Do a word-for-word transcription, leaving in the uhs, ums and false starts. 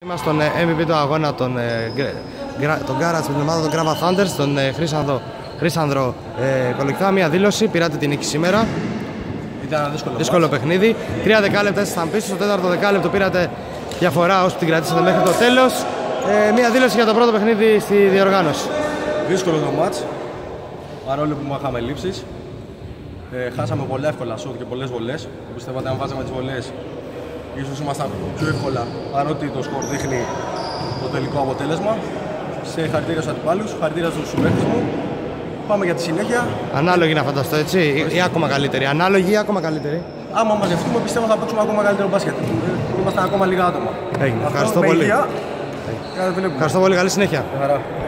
Είμαστε στον εμ βι πι του αγώνα, τον, τον Garage με την ομάδα των Grava Thunders, τον Χρήσανδρο, Χρήσανδρο ε, Κολοκυθά. Μια δήλωση, πήρατε την νίκη σήμερα. Ήταν ένα δύσκολο, δύσκολο παιχνίδι. Τρία δεκάλεπτα ήσασταν πίσω, στο τέταρτο δεκάλεπτο πήρατε διαφορά όσο την κρατήσατε μέχρι το τέλος. Ε, μια δήλωση για το πρώτο παιχνίδι στη διοργάνωση. Δύσκολο το μάτς, παρόλο που είχαμε λήψεις. Ε, χάσαμε πολλά εύκολα σουτ και πολλές βολές. Πιστεύω ότι αν βάζαμε τις βολές, ίσως ήμασταν πιο εύκολα, παρότι το σκορ δείχνει το τελικό αποτέλεσμα. Σε χαρακτήρια στους αντιπάλους, χαρακτήρια στους συμπαίκτες μου. Πάμε για τη συνέχεια. Ανάλογη να φανταστώ, έτσι, ή, ή ακόμα καλύτερη. Ανάλογη ή ακόμα καλύτερη. Άμα μαζευτούμε, πιστεύω θα παίξουμε ακόμα καλύτερο μπάσκετ. Είμαστε ακόμα λίγα άτομα. Έγινε. Ευχαριστώ πολύ. Υγεία. Ευχαριστώ πολύ. Καλή συνέχεια. Χαρά.